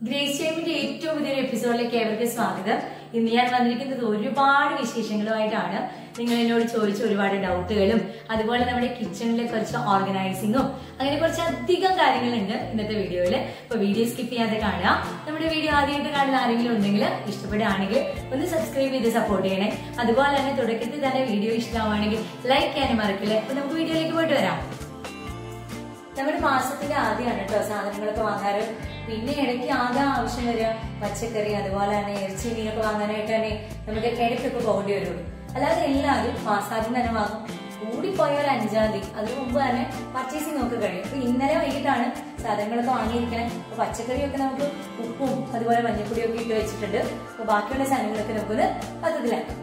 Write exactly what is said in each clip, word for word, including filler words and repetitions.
Grace ടൈമിന്റെ ഏറ്റവും പുതിയൊരു എപ്പിസോഡിലേക്ക് ഏവർക്ക് സ്വാഗതം. ഇന്ന് ഞാൻ വന്നിരിക്കുന്നത് ഒരുപാട് വിശേഷങ്ങളുമായിട്ടാണ്. നിങ്ങൾ എന്നോട് ചോദിച്ച ഒരുപാട് ഡൗട്ടുകളും അതുപോലെ നമ്മുടെ കിച്ചണിലെ കുറച്ച് ഓർഗനൈസിങ്ങും അങ്ങനെ കുറച്ച് അധികം കാര്യങ്ങളുണ്ട് ഇന്നത്തെ വീഡിയോയില്. അപ്പൊ വീഡിയോ സ്കിപ്പ് ചെയ്യാതെ കാണുക. നമ്മുടെ വീഡിയോ ആദ്യമായിട്ട് കാണുന്ന ആരെങ്കിലും ഉണ്ടെങ്കിൽ ഇഷ്ടപ്പെടുകയാണെങ്കിൽ ഒന്ന് സബ്സ്ക്രൈബ് ചെയ്ത് സപ്പോർട്ട് ചെയ്യണേ. അതുപോലെ തന്നെ തുടക്കത്തിൽ തന്നെ വീഡിയോ ഇഷ്ടമാവുകയാണെങ്കിൽ ലൈക്ക് ചെയ്യാനും മറക്കില്ല. അപ്പൊ നമുക്ക് വീഡിയോയിലേക്ക് പോയിട്ട് വരാം. നമ്മുടെ മാസത്തിന്റെ ആദ്യമാണ് കേട്ടോ സാധനങ്ങളൊക്കെ വാങ്ങാറ്. പിന്നെ ഇടയ്ക്ക് ആകെ ആവശ്യം വരിക പച്ചക്കറി അതുപോലെ തന്നെ ഇറച്ചി മീനൊക്കെ വാങ്ങാനായിട്ട് തന്നെ നമുക്ക് ഇടയ്ക്കൊക്കെ പോകേണ്ടി വരുള്ളൂ. അല്ലാതെ എല്ലാവരും മാസാദ്യം തന്നെ വാങ്ങും. കൂടിപ്പോയ ഒരു അഞ്ചാം തീയതി അതിന് മുമ്പ് തന്നെ പർച്ചേസിങ് നമുക്ക് കഴിയും. അപ്പൊ ഇന്നലെ വൈകിട്ടാണ് സാധനങ്ങളൊക്കെ വാങ്ങിയിരിക്കണേ. അപ്പൊ പച്ചക്കറിയൊക്കെ നമുക്ക് ഉപ്പും അതുപോലെ മഞ്ഞപ്പൊടിയൊക്കെ ഇട്ട് വെച്ചിട്ടുണ്ട്. അപ്പൊ ബാക്കിയുള്ള സാധനങ്ങളൊക്കെ നമുക്കൊന്ന് പദ്ധതിയിലാക്കാം.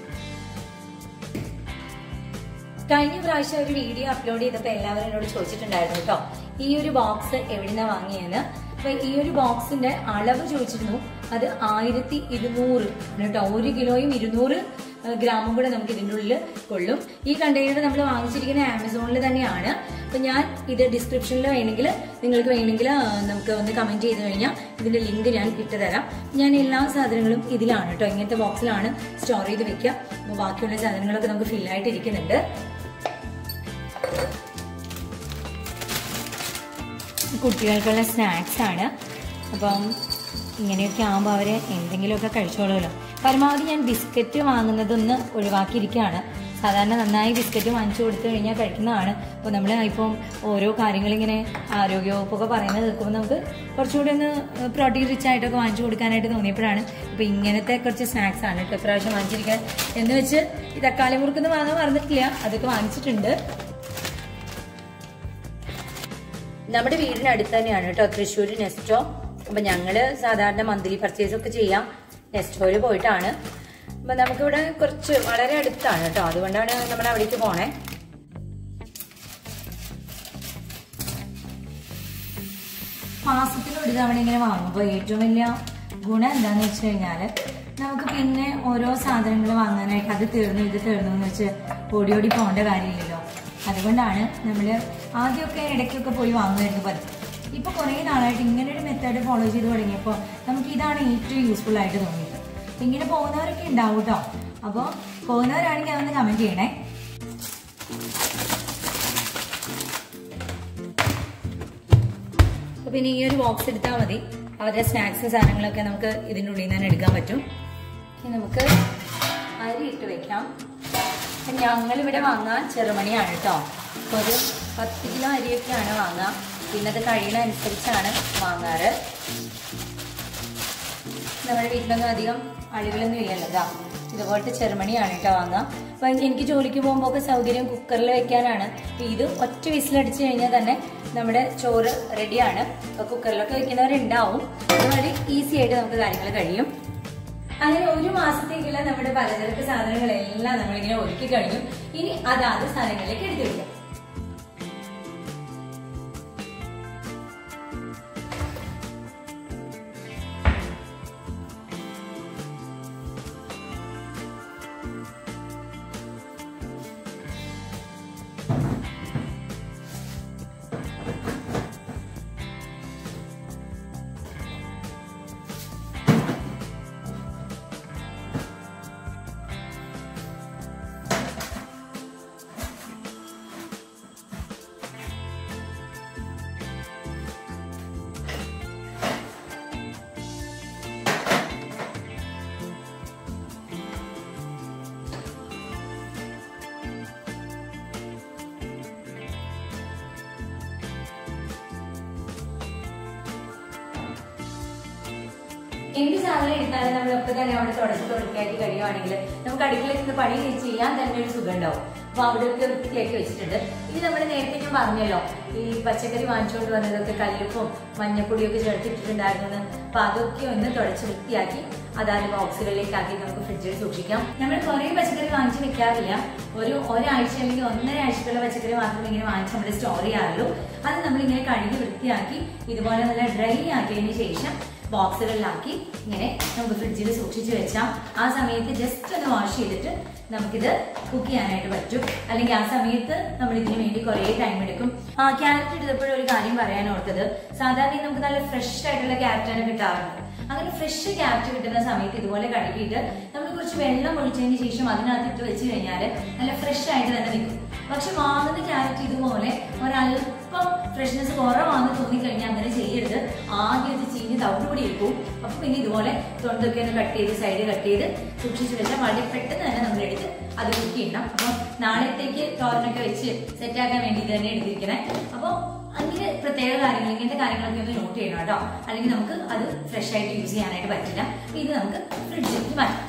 കഴിഞ്ഞ പ്രാവശ്യം ഒരു വീഡിയോ അപ്ലോഡ് ചെയ്തപ്പോൾ എല്ലാവരും എന്നോട് ചോദിച്ചിട്ടുണ്ടായിരുന്നു കേട്ടോ, ഈ ഒരു ബോക്സ് എവിടുന്നാ വാങ്ങിയെന്ന്. അപ്പൊ ഈ ഒരു ബോക്സിന്റെ അളവ് ചോദിച്ചിരുന്നു. അത് ആയിരത്തി ഇരുന്നൂറ് കേട്ടോ, ഒരു കിലോയും ഇരുന്നൂറ് ഗ്രാമും കൂടെ നമുക്ക് ഇതിൻ്റെ ഉള്ളിൽ കൊള്ളും. ഈ കണ്ടെയ്നർ നമ്മൾ വാങ്ങിച്ചിരിക്കുന്ന ആമസോണിൽ തന്നെയാണ്. അപ്പൊ ഞാൻ ഇത് ഡിസ്ക്രിപ്ഷനിൽ വേണമെങ്കിൽ നിങ്ങൾക്ക് വേണമെങ്കിൽ നമുക്ക് ഒന്ന് കമന്റ് ചെയ്ത് കഴിഞ്ഞാൽ ഇതിന്റെ ലിങ്ക് ഞാൻ ഇട്ട് തരാം. ഞാൻ എല്ലാ സാധനങ്ങളും ഇതിലാണ് കേട്ടോ, ഇങ്ങനത്തെ ബോക്സിലാണ് സ്റ്റോർ ചെയ്ത് വെക്കുക. അപ്പൊ ബാക്കിയുള്ള സാധനങ്ങളൊക്കെ നമുക്ക് ഫില്ലായിട്ട് ഇരിക്കുന്നുണ്ട്. കുട്ടികൾക്കുള്ള സ്നാക്സ് ആണ്. അപ്പം ഇങ്ങനെയൊക്കെ ആകുമ്പോൾ അവർ എന്തെങ്കിലുമൊക്കെ കഴിച്ചോളുമല്ലോ. പരമാവധി ഞാൻ ബിസ്ക്കറ്റ് വാങ്ങുന്നതൊന്ന് ഒഴിവാക്കിയിരിക്കുകയാണ്. സാധാരണ നന്നായി ബിസ്ക്കറ്റ് വാങ്ങിച്ചു കൊടുത്തു കഴിഞ്ഞാൽ കഴിക്കുന്നതാണ്. അപ്പോൾ നമ്മൾ ഇപ്പം ഓരോ കാര്യങ്ങളിങ്ങനെ ആരോഗ്യവകുപ്പൊക്കെ പറയുന്നത് കേൾക്കുമ്പോൾ നമുക്ക് കുറച്ചുകൂടി ഒന്ന് പ്രോട്ടീൻ റിച്ച് ആയിട്ടൊക്കെ വാങ്ങിച്ചു കൊടുക്കാനായിട്ട് തോന്നിയപ്പോഴാണ് ഇപ്പോൾ ഇങ്ങനത്തെ കുറച്ച് സ്നാക്സ് ആണ് കേട്ടോ ഇപ്രാവശ്യം വാങ്ങിച്ചിരിക്കാൻ. എന്ന് വെച്ച് ഈ തക്കാളി മുറുക്കൊന്നും വാങ്ങാൻ മറന്നിട്ടില്ല, അതൊക്കെ വാങ്ങിച്ചിട്ടുണ്ട്. നമ്മുടെ വീടിന് അടുത്ത് തന്നെയാണ് കേട്ടോ തൃശ്ശൂർ നെസ്റ്റോ. അപ്പൊ ഞങ്ങള് സാധാരണ മന്ത്ലി പർച്ചേസ് ഒക്കെ ചെയ്യാം നെസ്റ്റോയില് പോയിട്ടാണ്. അപ്പൊ നമുക്കിവിടെ കുറച്ച് വളരെ അടുത്താണ് കേട്ടോ, അതുകൊണ്ടാണ് നമ്മൾ അവിടേക്ക് പോണേ. മാസത്തിൽ ഒരു തവണ ഇങ്ങനെ വാങ്ങുമ്പോൾ ഏറ്റവും വലിയ ഗുണം എന്താന്ന് വെച്ച് കഴിഞ്ഞാല് നമുക്ക് പിന്നെ ഓരോ സാധനങ്ങൾ വാങ്ങാനായിട്ട് അത് തീർന്നു ഇത് തീർന്നു എന്ന് വെച്ച് ഓടി ഓടി പോകേണ്ട കാര്യമില്ലല്ലോ. അതുകൊണ്ടാണ് നമ്മൾ ആദ്യമൊക്കെ ഇടയ്ക്കൊക്കെ പോയി വാങ്ങുമായിരുന്നു പതിവ്. ഇപ്പൊ കുറെ നാളായിട്ട് ഇങ്ങനെ ഒരു മെത്തേഡ് ഫോളോ ചെയ്ത് തുടങ്ങിയപ്പോൾ നമുക്ക് ഇതാണ് ഏറ്റവും യൂസ്ഫുൾ ആയിട്ട് തോന്നിയത്. ഇങ്ങനെ പോകുന്നവരൊക്കെ ഉണ്ടാവും കേട്ടോ. അപ്പോൾ പോകുന്നവരാണെങ്കിൽ അതൊന്ന് കമന്റ് ചെയ്യണേ. അപ്പൊ പിന്നെ ഈ ഒരു ബോക്സ് എടുത്താൽ മതി. അവരുടെ സ്നാക്സ് സാധനങ്ങളൊക്കെ നമുക്ക് ഇതിൻ്റെ ഉള്ളിൽ നിന്ന് തന്നെ എടുക്കാൻ പറ്റും. നമുക്ക് അരി ഇട്ട് വെക്കാം. ഞങ്ങളിവിടെ വാങ്ങാൻ ചെറുമണിയാണ് കേട്ടോ. ഒരു പത്ത് കിലോ അരിയൊക്കെയാണ് വാങ്ങുക. പിന്നെ അത് കഴിയുന്ന അനുസരിച്ചാണ് വാങ്ങാറ്. നമ്മുടെ വീട്ടിലൊന്നും അധികം അളികളൊന്നും ഇല്ലല്ലോ. ഇതാ ഇതുപോലത്തെ ചെറുമണിയാണ് കേട്ടോ വാങ്ങുക. അപ്പൊ എനിക്ക് ജോലിക്ക് പോകുമ്പോൾ ഒക്കെ സൗകര്യം കുക്കറിൽ വെക്കാനാണ്. ഇത് ഒറ്റ വിസിലടിച്ചു കഴിഞ്ഞാൽ തന്നെ നമ്മുടെ ചോറ് റെഡിയാണ്. അപ്പൊ കുക്കറിലൊക്കെ വെക്കുന്നവരുണ്ടാവും. അതുവഴി ഈസി ആയിട്ട് നമുക്ക് കാര്യങ്ങൾ കഴിയും. അങ്ങനെ ഒരു മാസത്തേക്കുള്ള നമ്മുടെ പലചരക്ക് സാധനങ്ങളെല്ലാം നമ്മളിങ്ങനെ ഒരുക്കി കഴിഞ്ഞു. ഇനി അതാത് സാധനങ്ങളിലേക്ക് എടുത്തു വയ്ക്കാം. എന്ത് സാധനം എടുത്താലും നമ്മളൊക്കെ തന്നെ അവിടെ തുടച്ച് തുടക്കാക്കി കഴിയുവാണെങ്കിൽ നമുക്ക് അടുക്കളയിൽ നിന്ന് പണി ചെയ്യാൻ തന്നെ ഒരു സുഖം ഉണ്ടാവും. അപ്പൊ അവിടെയൊക്കെ വൃത്തിയാക്കി വെച്ചിട്ടുണ്ട്. ഇനി നമ്മൾ നേരത്തെ ഞാൻ പറഞ്ഞല്ലോ ഈ പച്ചക്കറി വാങ്ങിച്ചുകൊണ്ട് വന്നതൊക്കെ കല്ലുപ്പും മഞ്ഞപ്പൊടിയൊക്കെ ചേർത്തിട്ടിട്ടുണ്ടായിരുന്നു. അപ്പൊ അതൊക്കെ ഒന്ന് തുടച്ച് വൃത്തിയാക്കി അതായത് ബോക്സുകളിലേക്കാക്കി നമുക്ക് ഫ്രിഡ്ജിൽ സൂക്ഷിക്കാം. നമ്മൾ കുറെ പച്ചക്കറി വാങ്ങിച്ച് വെക്കാറില്ല. ഒരു ഒരാഴ്ച അല്ലെങ്കിൽ ഒന്നര ആഴ്ചക്കുള്ള പച്ചക്കറി മാത്രമേ ഇങ്ങനെ വാങ്ങിച്ച് നമ്മൾ സ്റ്റോർ ചെയ്യാറുള്ളൂ. അത് നമ്മളിങ്ങനെ കഴുകി വൃത്തിയാക്കി ഇതുപോലെ നല്ല ഡ്രൈ ആക്കിയതിന് ശേഷം ബോക്സുകളിലാക്കി ഇങ്ങനെ നമുക്ക് ഫ്രിഡ്ജിൽ സൂക്ഷിച്ചു വെച്ചാൽ ആ സമയത്ത് ജസ്റ്റ് ഒന്ന് വാഷ് ചെയ്തിട്ട് നമുക്കിത് കുക്ക് ചെയ്യാനായിട്ട് പറ്റും. അല്ലെങ്കിൽ ആ സമയത്ത് നമ്മൾ ഇതിന് വേണ്ടി കുറെ ടൈം എടുക്കും. ആ ക്യാരറ്റ് എടുത്തപ്പോഴും ഒരു കാര്യം പറയാൻ ഓർത്തത്, സാധാരണ സാധാരണ നമുക്ക് നല്ല ഫ്രഷ് ആയിട്ടുള്ള ക്യാരറ്റാണ് കിട്ടാറുണ്ട്. അങ്ങനെ ഫ്രഷ് ക്യാരറ്റ് കിട്ടുന്ന സമയത്ത് ഇതുപോലെ കഴുകിയിട്ട് നമ്മൾ കുറച്ച് വെള്ളം ഒഴിച്ചതിന് ശേഷം അതിനകത്തിട്ട് വെച്ച് കഴിഞ്ഞാൽ നല്ല ഫ്രഷ് ആയിട്ട് തന്നെ നിൽക്കും. പക്ഷെ വാങ്ങുന്ന ക്യാരറ്റ് ഇതുപോലെ ഒരല്പം ഫ്രഷ്നെസ് കുറവാണെന്ന് തോന്നിക്കഴിഞ്ഞാൽ അങ്ങനെ ചെയ്യരുത്. ആദ്യം ഇത് ചീഞ്ഞ് തവിടുകൂടി ഇരിക്കും. അപ്പൊ പിന്നെ ഇതുപോലെ തൊണ്ടൊക്കെ ഒന്ന് കട്ട് ചെയ്ത് സൈഡ് കട്ട് ചെയ്ത് സൂക്ഷിച്ച് വെച്ചാൽ വളരെ പെട്ടെന്ന് തന്നെ നമ്മൾ എടുത്ത് അത് കുക്ക് ചെയ്യണം. അപ്പൊ നാളത്തേക്ക് തോരനൊക്കെ വെച്ച് സെറ്റാക്കാൻ വേണ്ടി ഇത് തന്നെ എടുത്തിരിക്കണേ. അപ്പൊ അങ്ങനെ പ്രത്യേക കാര്യങ്ങൾ ഇങ്ങനത്തെ കാര്യങ്ങളൊക്കെ ഒന്ന് നോട്ട് ചെയ്യണം കേട്ടോ. അല്ലെങ്കിൽ നമുക്ക് അത് ഫ്രഷ് ആയിട്ട് യൂസ് ചെയ്യാനായിട്ട് പറ്റില്ല. അപ്പൊ ഇത് നമുക്ക് ഫ്രിഡ്ജിലേക്ക് മാറ്റാം.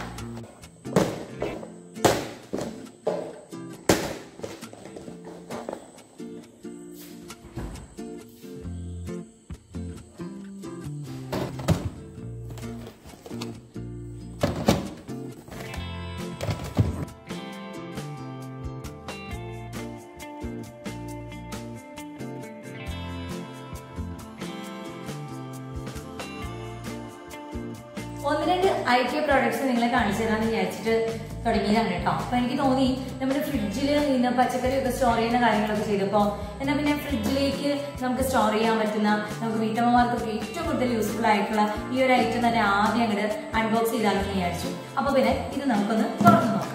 ഒന്ന് രണ്ട് ഐ ടി പ്രോഡക്ട്സ് നിങ്ങളെ കാണിച്ചു തരാമെന്ന് വിചാരിച്ചിട്ട് തുടങ്ങിയതാണ് കേട്ടോ. അപ്പൊ എനിക്ക് തോന്നി നമ്മുടെ ഫ്രിഡ്ജിൽ ഇന്ന് പച്ചക്കറിയൊക്കെ സ്റ്റോർ ചെയ്യുന്ന കാര്യങ്ങളൊക്കെ ചെയ്തപ്പോൾ എന്നാൽ പിന്നെ ഫ്രിഡ്ജിലേക്ക് നമുക്ക് സ്റ്റോർ ചെയ്യാൻ പറ്റുന്ന നമുക്ക് വീട്ടമ്മമാർക്കൊക്കെ ഏറ്റവും കൂടുതൽ യൂസ്ഫുൾ ആയിട്ടുള്ള ഈ ഒരു ഐറ്റം തന്നെ ആദ്യം അങ്ങോട്ട് അൺബോക്സ് ചെയ്താലെന്ന് വിചാരിച്ചു. അപ്പൊ പിന്നെ ഇത് നമുക്കൊന്ന് തുറന്നു നോക്കാം.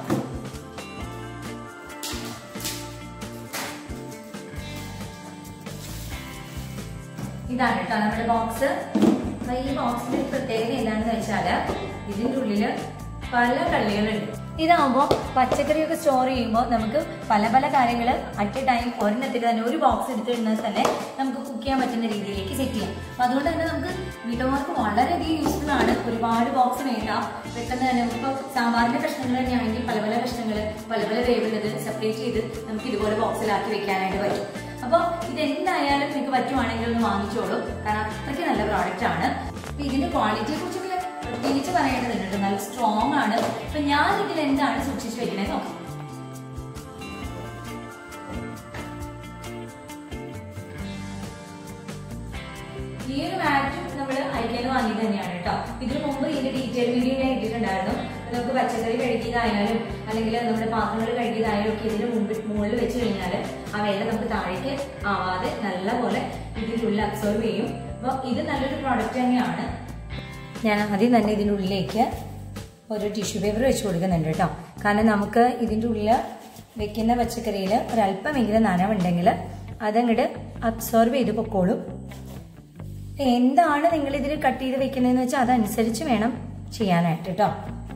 ഇതാണ് കേട്ടോ നമ്മുടെ ബോക്സ്. അപ്പൊ ഈ ബോക്സിന്റെ പ്രത്യേകത എന്താണെന്ന് വെച്ചാല് ഇതിന്റെ ഉള്ളില് പല കള്ളികളുണ്ട്. ഇതാകുമ്പോൾ പച്ചക്കറിയൊക്കെ സ്റ്റോർ ചെയ്യുമ്പോൾ നമുക്ക് പല പല കാര്യങ്ങൾ അറ്റ് എ ടൈം ഒരെണ്ണത്തിൽ തന്നെ ഒരു ബോക്സ് എടുത്തിടുന്നത് തന്നെ നമുക്ക് കുക്ക് ചെയ്യാൻ പറ്റുന്ന രീതിയിലേക്ക് സെറ്റ് ചെയ്യാം. അപ്പൊ അതുകൊണ്ട് തന്നെ നമുക്ക് വീട്ടമ്മമാർക്ക് വളരെയധികം യൂസ്ഫുൾ ആണ്. ഒരുപാട് ബോക്സ് വേണ്ട, പെട്ടെന്ന് തന്നെ നമുക്കിപ്പോൾ സാമ്പാറിന്റെ കഷ്ണങ്ങൾ തന്നെയാണെങ്കിൽ പല പല കഷ്ണങ്ങൾ പല പല വേവുള്ളത് സെപ്പറേറ്റ് ചെയ്ത് നമുക്ക് ഇതുപോലെ ബോക്സിലാക്കി വെക്കാനായിട്ട് പറ്റും. അപ്പൊ ഇതെന്തായാലും നിങ്ങൾക്ക് പറ്റുവാണെങ്കിൽ ഒന്ന് വാങ്ങിച്ചോളൂ, കാരണം അത്രയ്ക്ക് നല്ല പ്രോഡക്റ്റ് ആണ്. അപ്പൊ ഇതിന്റെ ക്വാളിറ്റിയെ കുറിച്ച് പ്രത്യേകിച്ച് പറയേണ്ടതുണ്ട്, നല്ല സ്ട്രോങ് ആണ്. അപ്പൊ ഞാൻ ഇതിൽ എന്താണ് സൂക്ഷിച്ചു വെക്കണേ നോക്കാം. ഈ ഒരു മാറ്റ് നമ്മൾ ഐക്യന്ന് വാങ്ങിയത് തന്നെയാണ് കേട്ടോ. ഇതിനു മുമ്പ് ഇതിന്റെ ഡീറ്റെയിൽ വീഡിയോ ഞാൻ ഇട്ടിട്ടുണ്ടായിരുന്നു. നമുക്ക് പച്ചക്കറി കഴുകിയതായാലും അല്ലെങ്കിൽ നമ്മുടെ പാത്രങ്ങൾ കഴുകിയതായാലും ഒക്കെ ഇതിന് മുമ്പിൽ മുകളിൽ വെച്ച് കഴിഞ്ഞാൽ ആ വെള്ളം നമുക്ക് താഴേക്ക് ആവാതെ നല്ലപോലെ ഇതിൻ്റെ ഉള്ളിൽ അബ്സോർവ് ചെയ്യും. അപ്പോൾ ഇത് നല്ലൊരു പ്രോഡക്റ്റ് തന്നെയാണ്. ഞാൻ ആദ്യം തന്നെ ഇതിൻ്റെ ഉള്ളിലേക്ക് ഒരു ടിഷ്യൂ പേപ്പർ വെച്ച് കൊടുക്കുന്നുണ്ട് കേട്ടോ. കാരണം നമുക്ക് ഇതിൻ്റെ ഉള്ളിൽ വെക്കുന്ന പച്ചക്കറിയിൽ ഒരല്പമെങ്കിലും നനവുണ്ടെങ്കിൽ അതങ്ങോട്ട് അബ്സോർവ് ചെയ്ത് പൊക്കോളും. എന്താണ് നിങ്ങൾ ഇതിൽ കട്ട് ചെയ്ത് വെക്കുന്നതെന്ന് വെച്ചാൽ അതനുസരിച്ച് വേണം ചെയ്യാനായിട്ട് കേട്ടോ.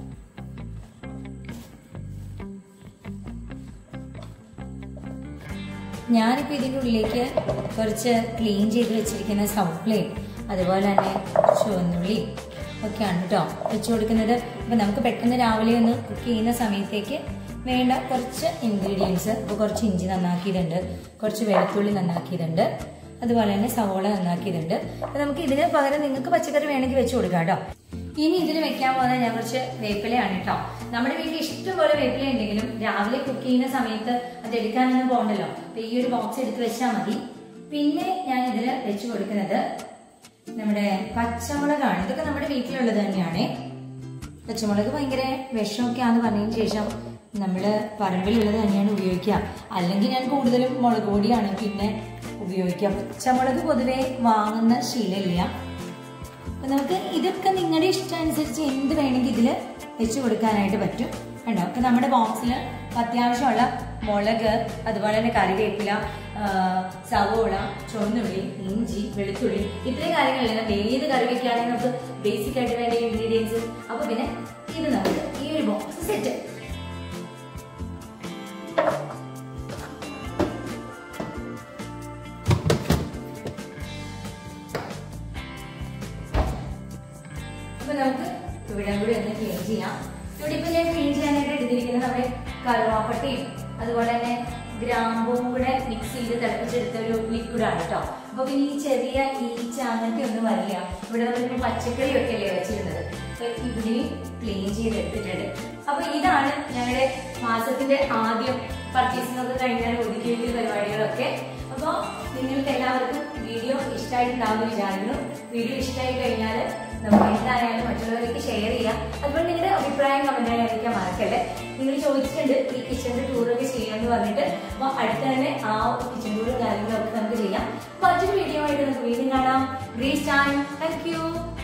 ഞാനിപ്പോൾ ഇതിൻ്റെ ഉള്ളിലേക്ക് കുറച്ച് ക്ലീൻ ചെയ്ത് വെച്ചിരിക്കുന്ന സൗളയും അതുപോലെ തന്നെ ചുവന്നുള്ളി ഒക്കെയാണ് കേട്ടോ വെച്ച് കൊടുക്കുന്നത്. അപ്പം നമുക്ക് പെട്ടെന്ന് രാവിലെ ഒന്ന് കുക്ക് ചെയ്യുന്ന സമയത്തേക്ക് വേണ്ട കുറച്ച് ഇൻഗ്രീഡിയൻസ്. ഇപ്പോൾ കുറച്ച് ഇഞ്ചി നന്നാക്കിയതുണ്ട്, കുറച്ച് വെളുത്തുള്ളി നന്നാക്കിയതുണ്ട്, അതുപോലെ തന്നെ സവോള നന്നാക്കിയതുണ്ട്. അപ്പം നമുക്ക് ഇതിന് പകരം നിങ്ങൾക്ക് പച്ചക്കറി വേണമെങ്കിൽ വെച്ച് കൊടുക്കാം കേട്ടോ. ഇനി ഇതിൽ വെക്കാൻ പോകുന്നത് ഞാൻ കുറച്ച് വേപ്പിലയാണ് കേട്ടോ. നമ്മുടെ വീട്ടിൽ ഇഷ്ടംപോലെ വേപ്പില ഉണ്ടെങ്കിലും രാവിലെ കുക്ക് ചെയ്യുന്ന സമയത്ത് അത് എടുക്കാനൊന്നും പോകണ്ടല്ലോ. അപ്പൊ ഈ ഒരു ബോക്സ് എടുത്ത് വെച്ചാൽ മതി. പിന്നെ ഞാൻ ഇതിൽ വെച്ച് കൊടുക്കുന്നത് നമ്മുടെ പച്ചമുളകാണ്. ഇതൊക്കെ നമ്മുടെ വീട്ടിലുള്ളത് തന്നെയാണ്. പച്ചമുളക് ഭയങ്കര വിഷമൊക്കെ ആണെന്ന് പറഞ്ഞതിന് ശേഷം നമ്മള് പറമ്പിലുള്ളത് തന്നെയാണ് ഉപയോഗിക്കുക. അല്ലെങ്കിൽ ഞാൻ കൂടുതലും മുളക് പൊടിയാണ് പിന്നെ ഉപയോഗിക്കുക. പച്ചമുളക് പൊതുവെ വാങ്ങുന്ന ശീലമില്ല. അപ്പൊ നമുക്ക് ഇതൊക്കെ നിങ്ങളുടെ ഇഷ്ടം അനുസരിച്ച് എന്ത് വേണമെങ്കിൽ ഇതിൽ വെച്ച് കൊടുക്കാനായിട്ട് പറ്റും കണ്ടോ. അപ്പൊ നമ്മുടെ ബോക്സിൽ അത്യാവശ്യമുള്ള മുളക്, അതുപോലെ തന്നെ കറിവേപ്പില, സവോള, ചുവന്നുള്ളി, ഇഞ്ചി, വെളുത്തുള്ളി ഇത്രയും കാര്യങ്ങളല്ല. ഏത് കറി വെക്കുകയാണെങ്കിൽ നമുക്ക് ബേസിക് ആയിട്ട് വേണ്ട ഇൻഗ്രീഡിയൻസ്. അപ്പൊ പിന്നെ ഇത് നമുക്ക് ഈ ഒരു ബോക്സ് സെറ്റ്. അപ്പൊ നമുക്ക് ഇവിടെ കൂടി ഒന്ന് ക്ലീൻ ചെയ്യാം. ഇവിടെ ഇപ്പൊ ഞാൻ ക്ലീൻ ചെയ്യാനായിട്ട് എടുത്തിരിക്കുന്നത് നമ്മുടെ കറുവാപ്പട്ടയും അതുപോലെ തന്നെ ഗ്രാമ്പും കൂടെ മിക്സ് ചെയ്ത് തിളപ്പിച്ചെടുത്ത ഒരു ലിക്വിഡാണ് കേട്ടോ. അപ്പൊ പിന്നെ ഈ ചെറിയ ഈച്ച അങ്ങനത്തെ ഒന്നും വരില്ല. ഇവിടെ നമ്മൾ പച്ചക്കറി ഒക്കെ അല്ലേ വെച്ചിരുന്നത്, അപ്പൊ ഇവിടെയും ക്ലീൻ ചെയ്തെടുത്തിട്ടുണ്ട്. അപ്പൊ ഇതാണ് ഞങ്ങളുടെ മാസത്തിന്റെ ആദ്യം പർച്ചേസിംഗ് ഒക്കെ കഴിഞ്ഞാൽ ഒതുക്കി വെക്കൽ പരിപാടികളൊക്കെ. അപ്പോൾ നിങ്ങൾക്ക് എല്ലാവർക്കും വീഡിയോ ഇഷ്ടമായിട്ടുണ്ടാവുമെന്ന് വിചാരിക്കുന്നു. വീഡിയോ ഇഷ്ടമായി കഴിഞ്ഞാൽ നമുക്ക് എന്തായാലും എന്തായാലും മറ്റുള്ളവർക്ക് ഷെയർ ചെയ്യാം. അതുപോലെ നിങ്ങളുടെ അഭിപ്രായം കമന്റായി അറിയിക്കാൻ മറക്കല്ലേ. നിങ്ങൾ ചോദിച്ചിട്ടുണ്ട് ഈ കിച്ചണിന്റെ ടൂറൊക്കെ ചെയ്യാമെന്ന് പറഞ്ഞിട്ട്. അപ്പൊ അടുത്ത് തന്നെ ആ കിച്ചൺ ടൂറും കാര്യങ്ങളും ഒക്കെ നമുക്ക് ചെയ്യാം. മറ്റൊരു വീഡിയോ ആയിട്ട് നമുക്ക് വീണ്ടും കാണാം. Great time. Thank U.